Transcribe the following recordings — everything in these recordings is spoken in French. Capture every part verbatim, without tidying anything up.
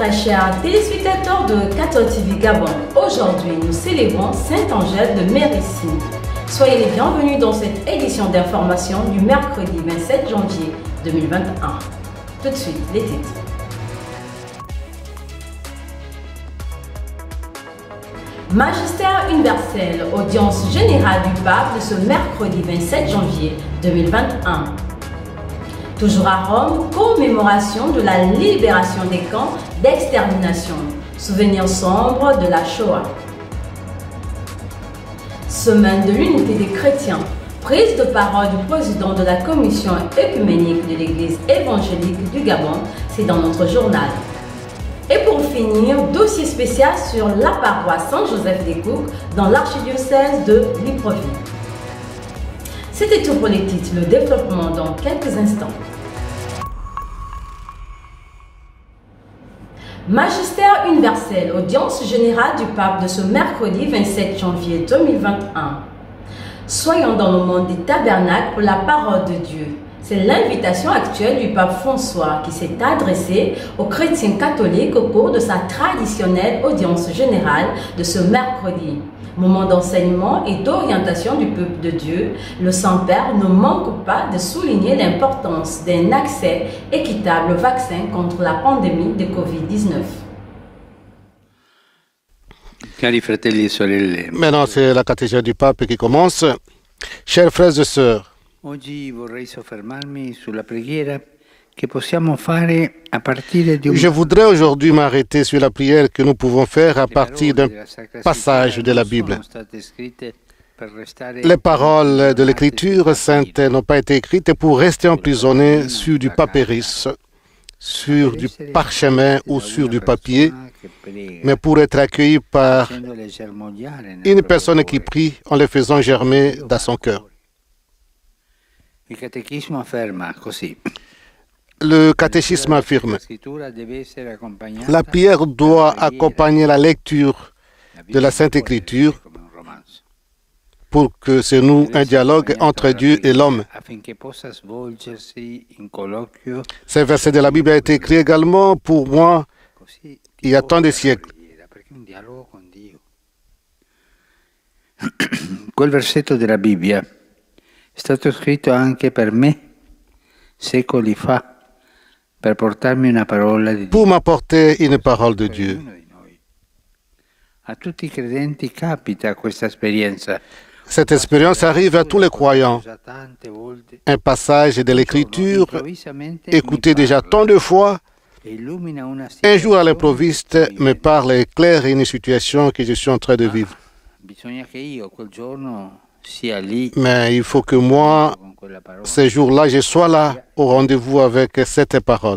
très chers téléspectateurs de quatorze T V Gabon. Aujourd'hui, nous célébrons Sainte Angèle de Mérissi. Soyez les bienvenus dans cette édition d'information du mercredi vingt-sept janvier deux mille vingt et un. Tout de suite, les titres. Magistère universel, audience générale du pape de ce mercredi vingt-sept janvier deux mille vingt et un. Toujours à Rome, commémoration de la libération des camps d'extermination, souvenir sombre de la Shoah. Semaine de l'unité des chrétiens, prise de parole du président de la commission œcuménique de l'église évangélique du Gabon, c'est dans notre journal. Et pour finir, dossier spécial sur la paroisse Saint-Joseph-des-Cook dans l'archidiocèse de Libreville. C'était tout pour les titres, le développement dans quelques instants. Magistère universel, audience générale du pape de ce mercredi vingt-sept janvier deux mille vingt et un. Soyons dans le monde des tabernacles pour la parole de Dieu. C'est l'invitation actuelle du pape François qui s'est adressé aux chrétiens catholiques au cours de sa traditionnelle audience générale de ce mercredi. Moment d'enseignement et d'orientation du peuple de Dieu, le Saint-Père ne manque pas de souligner l'importance d'un accès équitable au vaccin contre la pandémie de Covid dix-neuf. Maintenant, c'est la catéchèse du pape qui commence. Chers frères et sœurs, je voudrais aujourd'hui m'arrêter sur la prière que nous pouvons faire à partir d'un passage de la Bible. Les paroles de l'Écriture sainte n'ont pas été écrites pour rester emprisonnées sur du papyrus, sur du parchemin ou sur du papier, mais pour être accueillies par une personne qui prie en les faisant germer dans son cœur. Le catéchisme affirme: la prière doit accompagner la lecture de la Sainte Écriture pour que se noue un dialogue entre Dieu et l'homme. Ces versets de la Bible ont été écrits également pour moi il y a tant de siècles. Quel versetto della Bibbia è stato scritto anche per me secoli fa per portarmi una parola di Dio. Pour m'apporter une parole de Dieu. A tutti i credenti capita questa esperienza. Cette expérience arrive à tous les croyants. Un passage de l'Écriture, écouté déjà tant de fois, un jour à l'improviste me parle et éclaire une situation que je suis en train de vivre. Mais il faut que moi, ce jour-là, je sois là au rendez-vous avec cette parole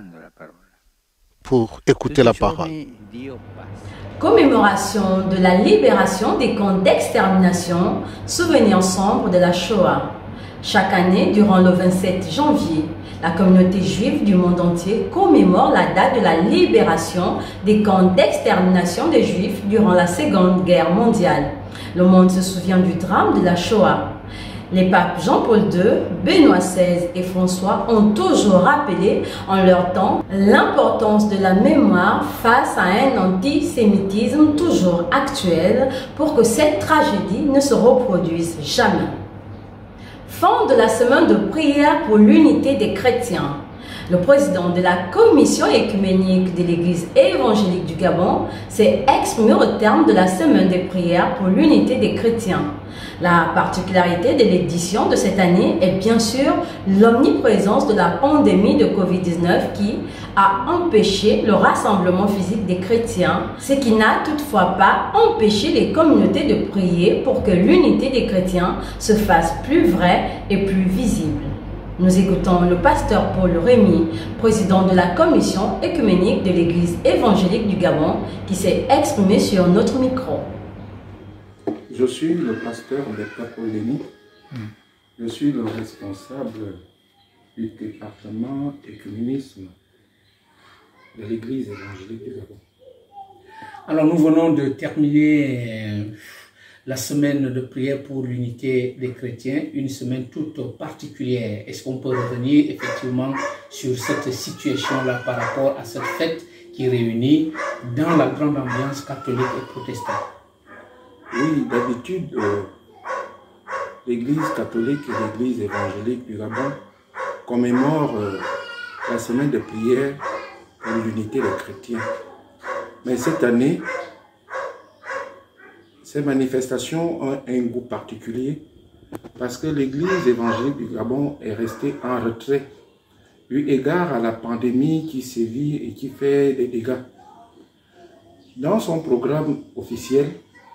pour écouter la parole. Commémoration de la libération des camps d'extermination, souvenir sombre de la Shoah. Chaque année, durant le vingt-sept janvier, la communauté juive du monde entier commémore la date de la libération des camps d'extermination des Juifs durant la Seconde Guerre mondiale. Le monde se souvient du drame de la Shoah. Les papes Jean-Paul deux, Benoît seize et François ont toujours rappelé en leur temps l'importance de la mémoire face à un antisémitisme toujours actuel pour que cette tragédie ne se reproduise jamais. Fin de la semaine de prière pour l'unité des chrétiens. Le président de la commission œcuménique de l'église évangélique du Gabon s'est exprimé au terme de la semaine de prière pour l'unité des chrétiens. La particularité de l'édition de cette année est bien sûr l'omniprésence de la pandémie de Covid dix-neuf qui a empêché le rassemblement physique des chrétiens, ce qui n'a toutefois pas empêché les communautés de prier pour que l'unité des chrétiens se fasse plus vraie et plus visible. Nous écoutons le pasteur Paul Rémy, président de la commission œcuménique de l'église évangélique du Gabon, qui s'est exprimé sur notre micro. Je suis le pasteur Bertrand Paul Rémy. Je suis le responsable du département œcuménisme de l'église évangélique du Gabon. Alors nous venons de terminer la semaine de prière pour l'unité des chrétiens, une semaine toute particulière. Est-ce qu'on peut revenir effectivement sur cette situation-là par rapport à cette fête qui réunit dans la grande ambiance catholique et protestante. Oui, d'habitude, euh, l'Église catholique et l'Église évangélique du Gabon commémorent euh, la semaine de prière pour l'unité des chrétiens. Mais cette année, ces manifestations ont un goût particulier parce que l'Église évangélique du Gabon est restée en retrait, eu égard à la pandémie qui sévit et qui fait des dégâts. Dans son programme officiel,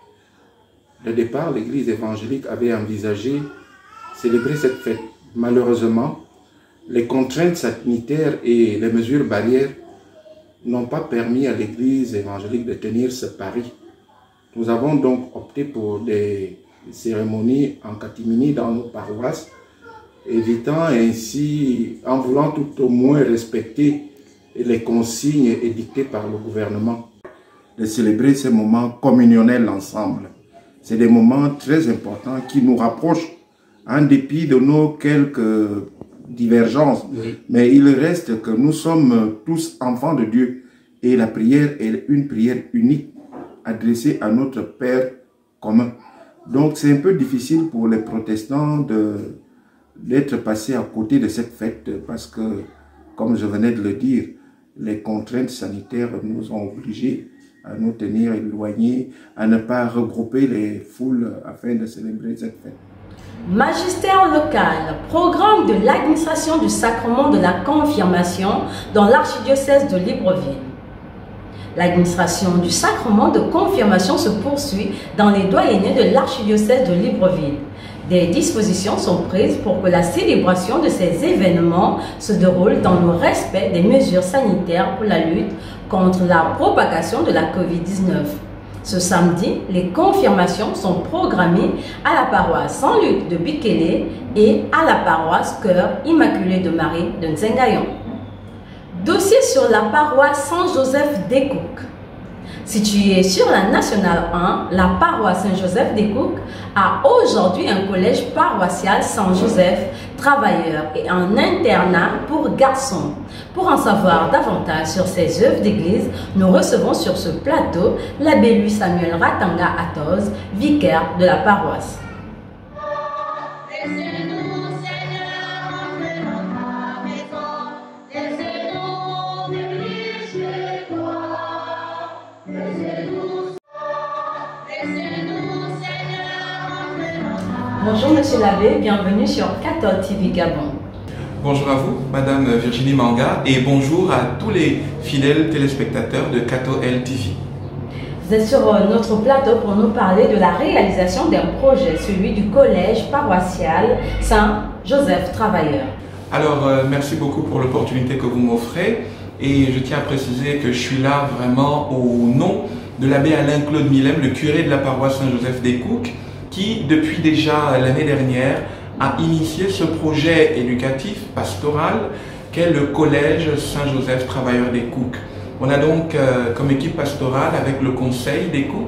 de départ, l'Église évangélique avait envisagé célébrer cette fête. Malheureusement, les contraintes sanitaires et les mesures barrières n'ont pas permis à l'Église évangélique de tenir ce pari. Nous avons donc opté pour des cérémonies en catimini dans nos paroisses, évitant ainsi, en voulant tout au moins respecter les consignes édictées par le gouvernement, de célébrer ces moments communionnels ensemble. C'est des moments très importants qui nous rapprochent en dépit de nos quelques divergences. Oui. Mais il reste que nous sommes tous enfants de Dieu et la prière est une prière unique adressée à notre Père commun. Donc c'est un peu difficile pour les protestants de d'être passés à côté de cette fête parce que, comme je venais de le dire, les contraintes sanitaires nous ont obligés à nous tenir éloignés, à ne pas regrouper les foules afin de célébrer cette fête. Magistère local, programme de l'administration du sacrement de la confirmation dans l'archidiocèse de Libreville. L'administration du sacrement de confirmation se poursuit dans les doyennés de l'archidiocèse de Libreville. Des dispositions sont prises pour que la célébration de ces événements se déroule dans le respect des mesures sanitaires pour la lutte contre la propagation de la COVID dix-neuf. Ce samedi, les confirmations sont programmées à la paroisse Saint-Luc de Bikele et à la paroisse Cœur Immaculé de Marie de Nzengayon. Dossier sur la paroisse Saint-Joseph d'Ekouk. Située sur la Nationale un, la paroisse Saint-Joseph d'Ekouk a aujourd'hui un collège paroissial Saint-Joseph Travailleur et un internat pour garçons. Pour en savoir davantage sur ces œuvres d'église, nous recevons sur ce plateau l'abbé Louis Samuel Ratanga Atoz, vicaire de la paroisse. Bonjour Monsieur l'abbé, bienvenue sur Cathol T V Gabon. Bonjour à vous, Madame Virginie Manga, et bonjour à tous les fidèles téléspectateurs de Cathol T V. Vous êtes sur notre plateau pour nous parler de la réalisation d'un projet, celui du collège paroissial Saint-Joseph Travailleur. Alors, euh, merci beaucoup pour l'opportunité que vous m'offrez, et je tiens à préciser que je suis là vraiment au nom de l'abbé Alain-Claude Millem, le curé de la paroisse Saint-Joseph d'Ekouk, qui, depuis déjà l'année dernière, a initié ce projet éducatif, pastoral, qu'est le Collège Saint-Joseph Travailleur d'Ekouk. On a donc, euh, comme équipe pastorale, avec le conseil d'Ekouk,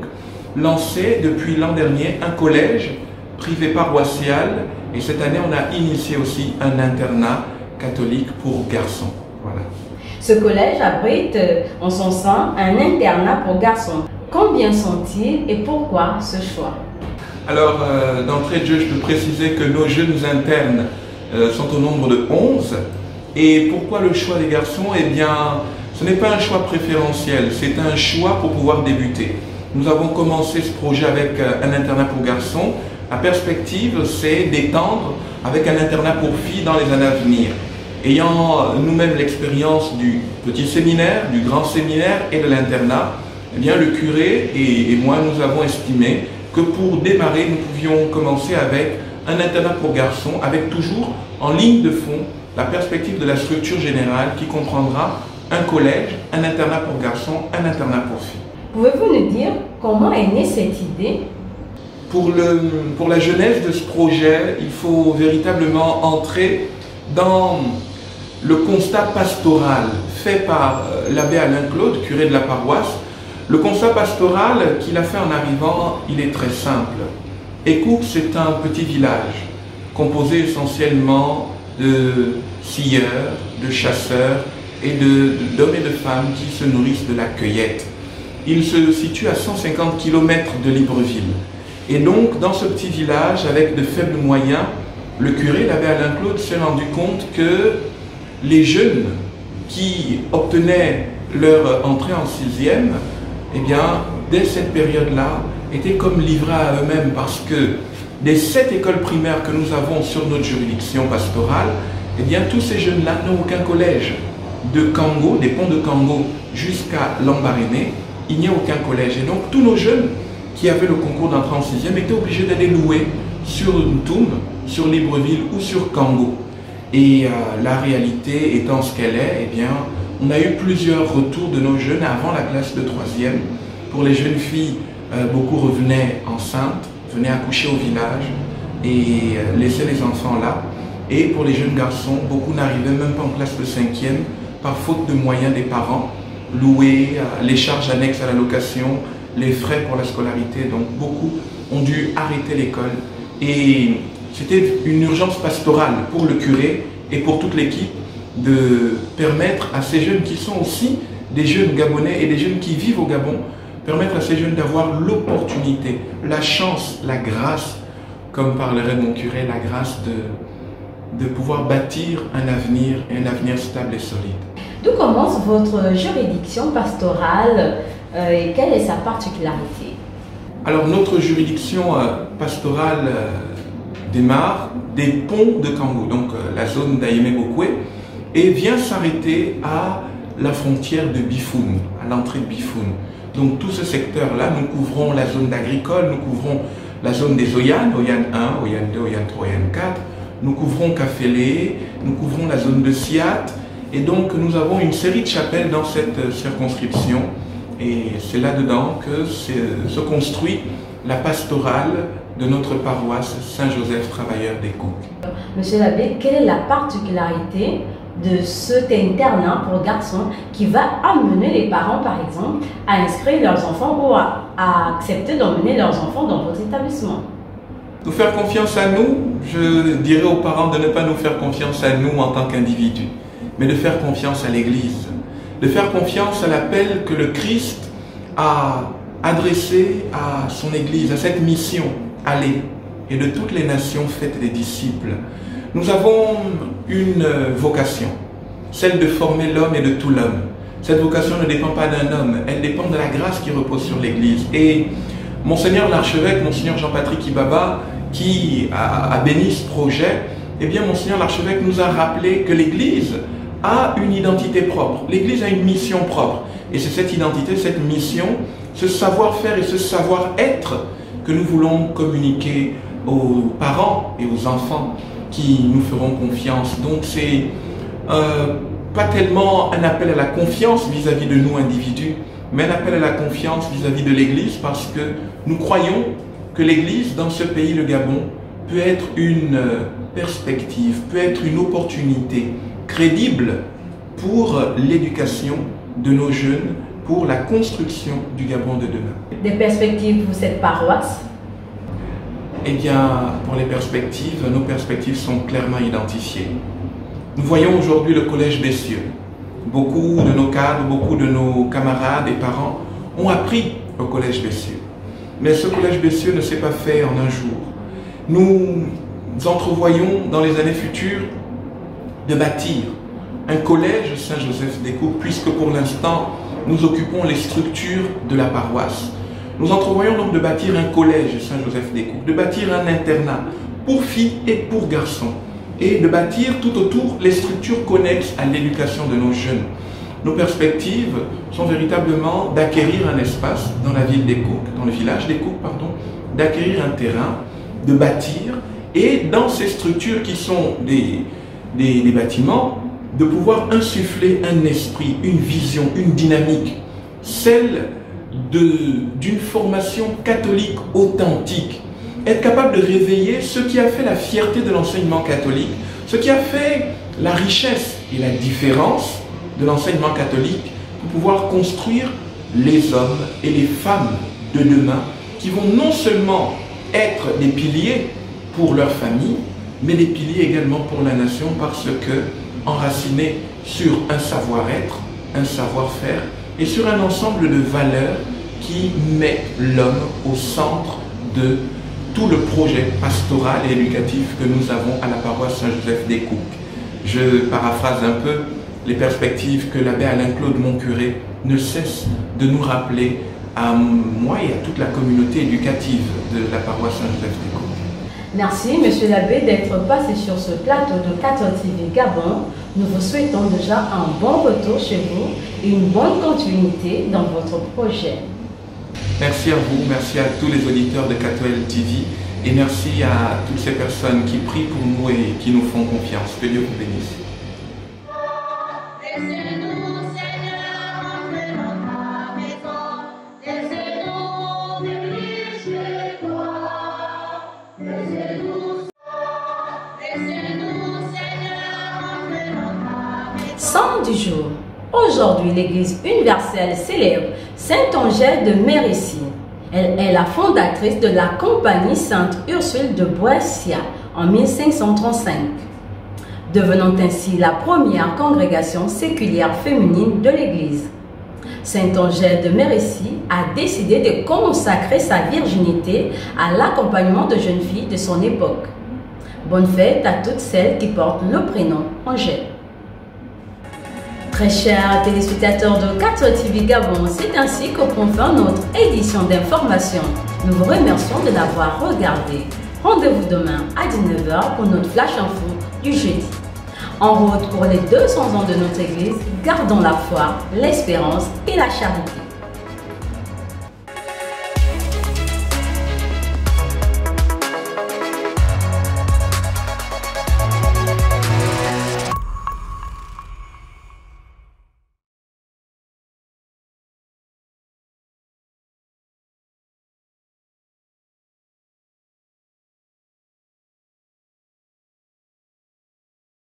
lancé depuis l'an dernier un collège privé paroissial, et cette année, on a initié aussi un internat catholique pour garçons. Voilà. Ce collège abrite en son sein un internat pour garçons. Combien sont-ils et pourquoi ce choix ? Alors, euh, d'entrée de jeu, je peux préciser que nos jeunes internes euh, sont au nombre de onze. Et pourquoi le choix des garçons? Eh bien, ce n'est pas un choix préférentiel, c'est un choix pour pouvoir débuter. Nous avons commencé ce projet avec euh, un internat pour garçons. La perspective, c'est d'étendre avec un internat pour filles dans les années à venir. Ayant nous-mêmes l'expérience du petit séminaire, du grand séminaire et de l'internat, eh bien, le curé et, et moi, nous avons estimé que pour démarrer, nous pouvions commencer avec un internat pour garçons, avec toujours en ligne de fond la perspective de la structure générale qui comprendra un collège, un internat pour garçons, un internat pour filles. Pouvez-vous nous dire comment est née cette idée? Pour, le, pour la genèse de ce projet, il faut véritablement entrer dans le constat pastoral fait par l'abbé Alain-Claude, curé de la paroisse. Le constat pastoral qu'il a fait en arrivant, il est très simple. Ekouk, c'est un petit village composé essentiellement de scieurs, de chasseurs et d'hommes et de femmes qui se nourrissent de la cueillette. Il se situe à cent cinquante kilomètres de Libreville. Et donc, dans ce petit village, avec de faibles moyens, le curé, l'abbé Alain Claude, s'est rendu compte que les jeunes qui obtenaient leur entrée en sixième, eh bien, dès cette période-là, étaient comme livrés à eux-mêmes parce que des sept écoles primaires que nous avons sur notre juridiction pastorale, eh bien, tous ces jeunes-là n'ont aucun collège. De Kango, des ponts de Kango jusqu'à Lambaréné, il n'y a aucun collège. Et donc, tous nos jeunes qui avaient le concours d'entrée en sixième étaient obligés d'aller louer sur Ntoum, sur Libreville ou sur Kango. Et euh, la réalité étant ce qu'elle est, eh bien, on a eu plusieurs retours de nos jeunes avant la classe de troisième. Pour les jeunes filles, euh, beaucoup revenaient enceintes, venaient accoucher au village et euh, laissaient les enfants là. Et pour les jeunes garçons, beaucoup n'arrivaient même pas en classe de cinquième par faute de moyens des parents, louer euh, les charges annexes à la location, les frais pour la scolarité. Donc beaucoup ont dû arrêter l'école. Et c'était une urgence pastorale pour le curé et pour toute l'équipe de permettre à ces jeunes qui sont aussi des jeunes gabonais et des jeunes qui vivent au Gabon, permettre à ces jeunes d'avoir l'opportunité, la chance, la grâce, comme parlerait mon curé, la grâce de, de pouvoir bâtir un avenir, un avenir stable et solide. D'où commence votre juridiction pastorale euh, et quelle est sa particularité? Alors notre juridiction euh, pastorale euh, démarre des ponts de Kango, donc euh, la zone d'Ayemé-Bokwe, et vient s'arrêter à la frontière de Bifoun, à l'entrée de Bifoun. Donc tout ce secteur-là, nous couvrons la zone d'agricole, nous couvrons la zone des Oyan, Oyan un, Oyan deux, Oyan trois, Oyan quatre, nous couvrons Kafélé, nous couvrons la zone de Siat, et donc nous avons une série de chapelles dans cette circonscription, et c'est là-dedans que se construit la pastorale de notre paroisse Saint-Joseph Travailleur des Coupes. Monsieur l'abbé, quelle est la particularité de cet internat pour garçons qui va amener les parents, par exemple, à inscrire leurs enfants ou à, à accepter d'emmener leurs enfants dans votre établissement? Nous faire confiance à nous, je dirais aux parents de ne pas nous faire confiance à nous en tant qu'individus, mais de faire confiance à l'Église, de faire confiance à l'appel que le Christ a adressé à son Église, à cette mission, allez, et de toutes les nations faites des disciples. Nous avons une vocation, celle de former l'homme et de tout l'homme. Cette vocation ne dépend pas d'un homme, elle dépend de la grâce qui repose sur l'Église. Et Monseigneur l'archevêque, Monseigneur Jean-Patrick Ibaba, qui a, a béni ce projet, eh bien Monseigneur l'archevêque nous a rappelé que l'Église a une identité propre, l'Église a une mission propre. Et c'est cette identité, cette mission, ce savoir-faire et ce savoir-être que nous voulons communiquer aux parents et aux enfants qui nous feront confiance. Donc c'est euh, pas tellement un appel à la confiance vis-à-vis de nous individus, mais un appel à la confiance vis-à-vis de l'Église, parce que nous croyons que l'Église dans ce pays, le Gabon, peut être une perspective, peut être une opportunité crédible pour l'éducation de nos jeunes, pour la construction du Gabon de demain. Des perspectives pour cette paroisse? Eh bien, pour les perspectives, nos perspectives sont clairement identifiées. Nous voyons aujourd'hui le Collège Bessieux. Beaucoup de nos cadres, beaucoup de nos camarades et parents ont appris au Collège Bessieux. Mais ce Collège Bessieux ne s'est pas fait en un jour. Nous entrevoyons dans les années futures de bâtir un collège Saint-Joseph-des-Coupes, puisque pour l'instant, nous occupons les structures de la paroisse. Nous entrevoyons donc de bâtir un collège Saint-Joseph-des-Coupes, de bâtir un internat pour filles et pour garçons, et de bâtir tout autour les structures connexes à l'éducation de nos jeunes. Nos perspectives sont véritablement d'acquérir un espace dans la ville des Coupes, dans le village des Coupes, pardon, d'acquérir un terrain, de bâtir, et dans ces structures qui sont des, des, des bâtiments, de pouvoir insuffler un esprit, une vision, une dynamique, celle d'une formation catholique authentique, être capable de réveiller ce qui a fait la fierté de l'enseignement catholique, ce qui a fait la richesse et la différence de l'enseignement catholique pour pouvoir construire les hommes et les femmes de demain qui vont non seulement être des piliers pour leur famille, mais des piliers également pour la nation, parce que enracinés sur un savoir-être, un savoir-faire et sur un ensemble de valeurs qui met l'homme au centre de tout le projet pastoral et éducatif que nous avons à la paroisse Saint-Joseph des Coupes. Je paraphrase un peu les perspectives que l'abbé Alain-Claude Moncuré ne cesse de nous rappeler à moi et à toute la communauté éducative de la paroisse Saint-Joseph des Coupes. Merci, Monsieur l'abbé, d'être passé sur ce plateau de catholique T V Gabon. Nous vous souhaitons déjà un bon retour chez vous et une bonne continuité dans votre projet. Merci à vous, merci à tous les auditeurs de catholique T V et merci à toutes ces personnes qui prient pour nous et qui nous font confiance. Que Dieu vous bénisse. Saint du jour. Aujourd'hui, l'Église universelle célèbre Sainte Angèle de Mérisy. Elle est la fondatrice de la Compagnie Sainte Ursule de Boissia en mille cinq cent trente-cinq, devenant ainsi la première congrégation séculière féminine de l'Église. Sainte Angèle de Mérisy a décidé de consacrer sa virginité à l'accompagnement de jeunes filles de son époque. Bonne fête à toutes celles qui portent le prénom Angèle. Très chers téléspectateurs de catholique T V Gabon, c'est ainsi que prend fin notre édition d'information. Nous vous remercions de l'avoir regardé. Rendez-vous demain à dix-neuf heures pour notre flash info du jeudi. En route pour les deux cents ans de notre Église, gardons la foi, l'espérance et la charité.